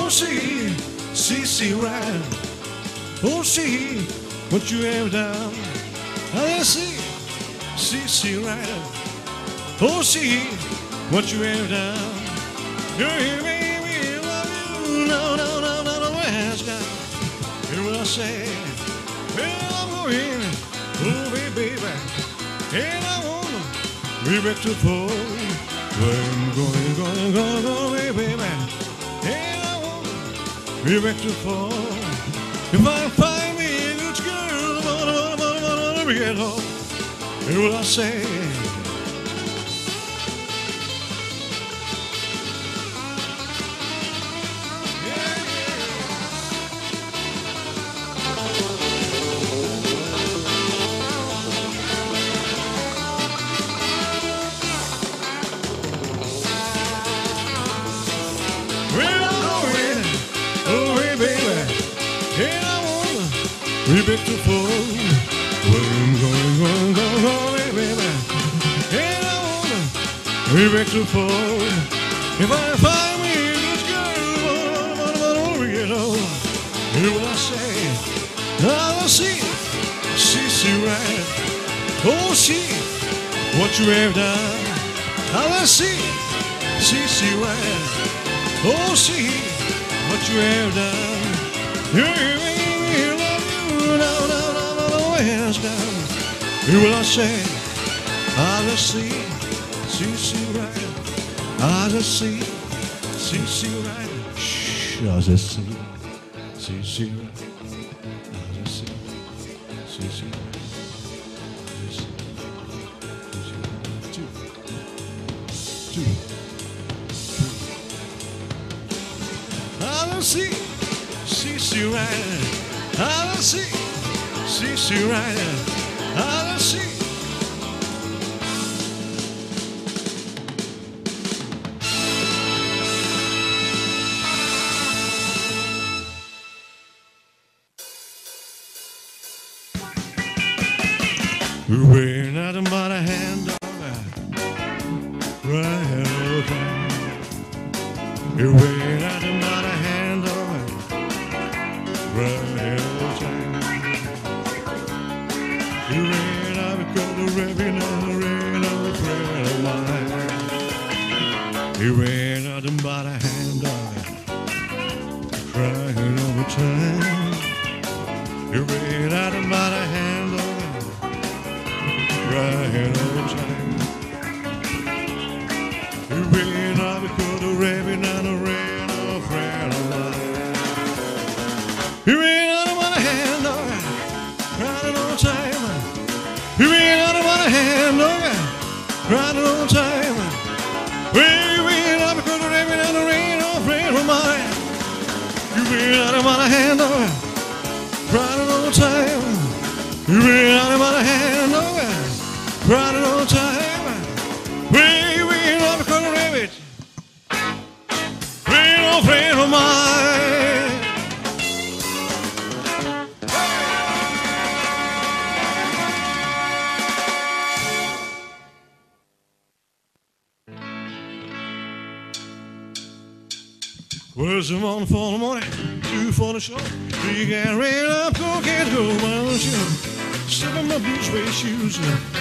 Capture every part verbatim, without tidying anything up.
Oh, see, see, see, right. Oh, see what you have done. I see, see, see, right. Oh, see what you have done. You hear me, we love you. No, no, no, no, no, ask God. Hear what I say. Well, I'm going, oh, baby, baby. And I wanna be back to fall. Well, I'm going, going, going, going, baby, baby. And I wanna be back to fall. If I find me a good girl, I wanna, wanna, wanna, wanna be at home. Hear what I say. We back to fall. Well, I'm going, going, going, going, baby. And I wanna be back to fall. If I find me a good girl, I wanna, wanna, wanna get on. Hear what I say. I see, see, see, right. Oh, see what you have done. I see, see, see, right. Oh, see what you have done. You hear me? No, no, no, no, no, hands down. Hear what I say. I just see, see, see, right. I just see, see, see, right. Shh, I just see, see, see, right. I just see, see, see, right. I just see, see, see, right. Two, two, three. I just see, see, see, right. I don't see, see, see, right. I don't see. We're nothing but a hand dog, right all the time. We're nothing but a hand dog, right all the time. You ran out because the rain and the rain of a friend of mine. You ran out and bought a hand dog, crying all the time. You ran out and bought a hand dog, crying all the time. You ran out because the rain and the rain of a friend of mine. You ran out and bought a hand dog, crying all the time. You ain't out of my hand, no, crying all the time. Well, you ain't out because the rain and the rain are afraid of mine. You ain't out of my hand, no, crying all the time. You ain't out of my hand, no, crying all the time. Well, you ain't out because the rain are afraid of mine. Was the one for the morning, two for the show. Three get ready up, go get go, my shoe. Step in my blue suede shoes.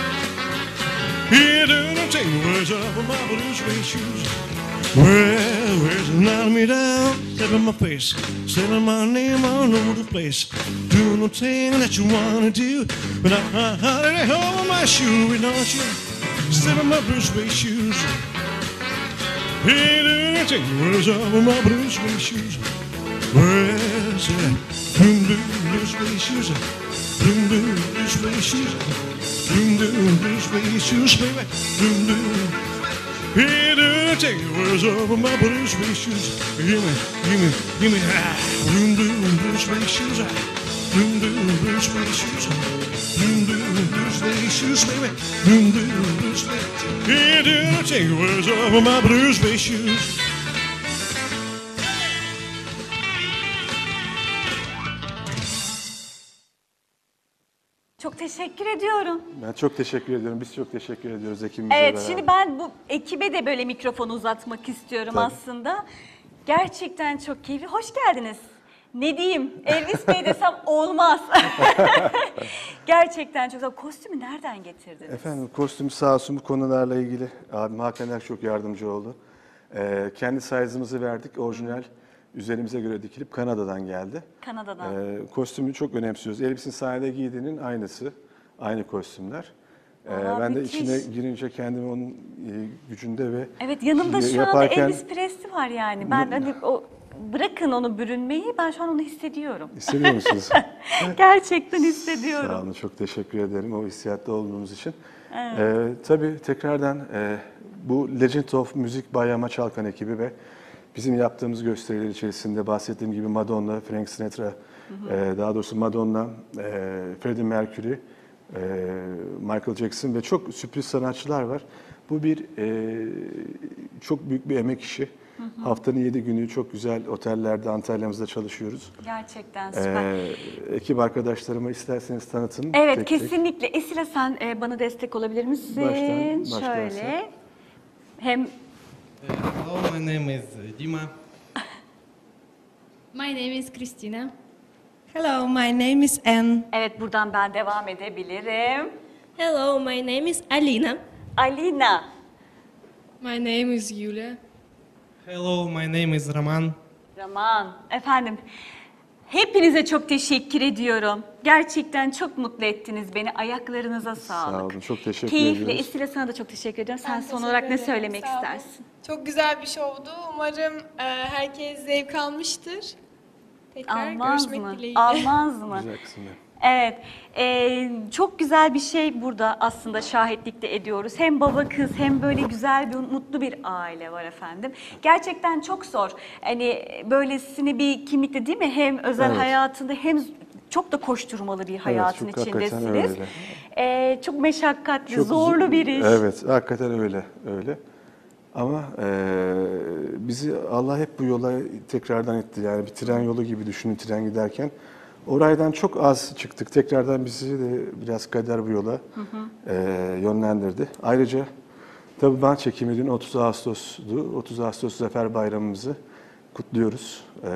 Here to the table, where's up in my blue suede shoes? Well, where's it knocking me down? Step in my face, saying my name all over the place. Doing the thing that you wanna do, but I, I, I, I hold my shoe, don't you? Step in my blue suede shoes. Hey, do you take words off of my blue suede shoes? Where's that? Blue, blue, blue suede shoes. Blue, blue, blue suede shoes. Blue, blue, blue suede shoes, baby. Blue, blue. Hey, do you take words off of my blue suede shoes? Give me, give me, give me. Ah, blue, blue, blue suede shoes. Blue, blue, blue suede shoes. Blue, blue, blue suede shoes, baby. Blue, blue, blue suede shoes. Hey, do you take words off of my blue suede shoes? Çok teşekkür ediyorum. Ben çok teşekkür ediyorum. Biz çok teşekkür ediyoruz ekibimizle Evet, beraber. şimdi ben bu ekibe de böyle mikrofonu uzatmak istiyorum Tabii. aslında. Gerçekten çok keyifli. Hoş geldiniz. Ne diyeyim? Elvis Bey desem olmaz. Gerçekten çok güzel. Kostümü nereden getirdiniz? Efendim kostüm sağ olsun bu konularla ilgili abim Hakan Er çok yardımcı oldu. Ee, kendi size'ımızı verdik. Orijinal üzerimize göre dikilip Kanada'dan geldi. Kanada'dan. Ee, kostümü çok önemsiyoruz. Elvis'in sahnede giydiğinin aynısı. Aynı kostümler. Ee, Vallahi ben de müthiş. içine girince kendimi onun e, gücünde ve Evet, yanımda şu yaparken- anda Elvis Presley var yani. Ben hani o bırakın onu bürünmeyi, ben şu an onu hissediyorum. hissediyor musunuz? Gerçekten hissediyorum. Sağ olun, çok teşekkür ederim o hissiyatta olduğunuz için. Ee, tabii tekrardan e, bu Legend of Music Bay Yama Çalkan ekibi ve bizim yaptığımız gösteriler içerisinde bahsettiğim gibi Madonna, Frank Sinatra, e, daha doğrusu Madonna, e, Freddie Mercury, e, Michael Jackson ve çok sürpriz sanatçılar var. Bu bir e, çok büyük bir emek işi. Haftanın yedi günü çok güzel otellerde, Antalya'mızda çalışıyoruz. Gerçekten süper. Ee, ekip arkadaşlarıma isterseniz tanıtın. Evet, tek tek. kesinlikle. Esila sen e, bana destek olabilir misin? Baştan başlarsak. Şöyle. Hem Uh, hello, my name is uh, Dima. My name is Christina. Hello, my name is Anne. evet, buradan ben devam edebilirim. Hello, my name is Alina. Alina. My name is Yulia. Hello, my name is Roman. Raman. Efendim, hepinize çok teşekkür ediyorum. Gerçekten çok mutlu ettiniz beni. Ayaklarınıza sağlık. Sağ olun, çok teşekkür Keyifli. ediyoruz. Esila sana da çok teşekkür ediyorum. Sen Ben son teşekkür olarak ne ederim. söylemek Sağ olun. istersin? Çok güzel bir şovdu. Umarım e, herkes zevk almıştır. Tekrar Almaz görüşmek mı? dileğiyle. Almaz mı? Güzel kısımlar. Evet, e, çok güzel bir şey burada aslında şahitlikte ediyoruz. Hem baba kız hem böyle güzel bir mutlu bir aile var efendim. Gerçekten çok zor. Hani böylesini bir kimlikte değil mi? Hem özel Evet. hayatında hem çok da koşturmalı bir hayatın çok hakikaten içindesiniz. öyle. E, çok meşakkatli, Çok zorlu zor- bir iş. Evet, hakikaten öyle, öyle. Ama e, bizi Allah hep bu yola tekrardan itti. Yani bir tren yolu gibi düşünün, tren giderken. Oraydan çok az çıktık. Tekrardan bizi de biraz kader bu yola e, yönlendirdi. Ayrıca tabii ben çekimi dün otuz Ağustos'du. otuz Ağustos Zafer Bayramımızı kutluyoruz. E,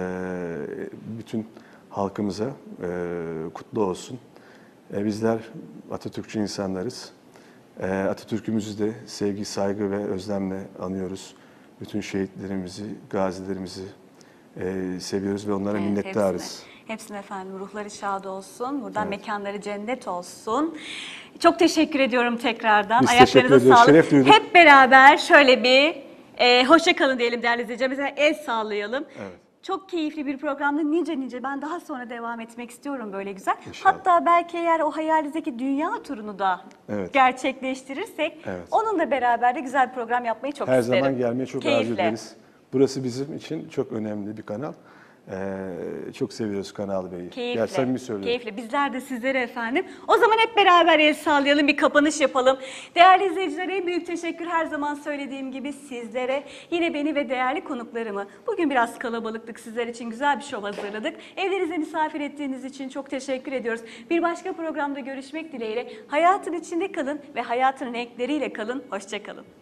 bütün halkımıza e, kutlu olsun. E, bizler Atatürkçü insanlarız. E, Atatürk'ümüzü de sevgi, saygı ve özlemle anıyoruz. Bütün şehitlerimizi, gazilerimizi e, seviyoruz ve onlara Evet, minnettarız. Hepsine, hepsine efendim ruhları şad olsun. Buradan mekanları cennet olsun. Çok teşekkür ediyorum tekrardan. Biz teşekkür Ayaklarınıza ediyoruz, sağlık. şeref duyduk. Hep beraber şöyle bir e, hoşça kalın diyelim değerli izleyicilerimize. El sallayalım. Evet. Çok keyifli bir programdı. Nice nice ben daha sonra devam etmek istiyorum böyle güzel. İnşallah. Hatta belki eğer o hayalinizdeki dünya turunu da Evet. gerçekleştirirsek Evet. onunla beraber de güzel bir program yapmayı çok Her isterim. zaman gelmeye çok arzu Keyifle. ederiz. Burası bizim için çok önemli bir kanal. Ee, çok seviyoruz Kanal Bey'i. Keyifle, Ya samimi söylüyorum. keyifle. Bizler de sizlere efendim. O zaman hep beraber el sallayalım, bir kapanış yapalım. Değerli izleyicilere en büyük teşekkür her zaman söylediğim gibi sizlere, yine beni ve değerli konuklarımı. Bugün biraz kalabalıktık, sizler için güzel bir şov hazırladık. Evlerinize misafir ettiğiniz için çok teşekkür ediyoruz. Bir başka programda görüşmek dileğiyle hayatın içinde kalın ve hayatın renkleriyle kalın. Hoşça kalın.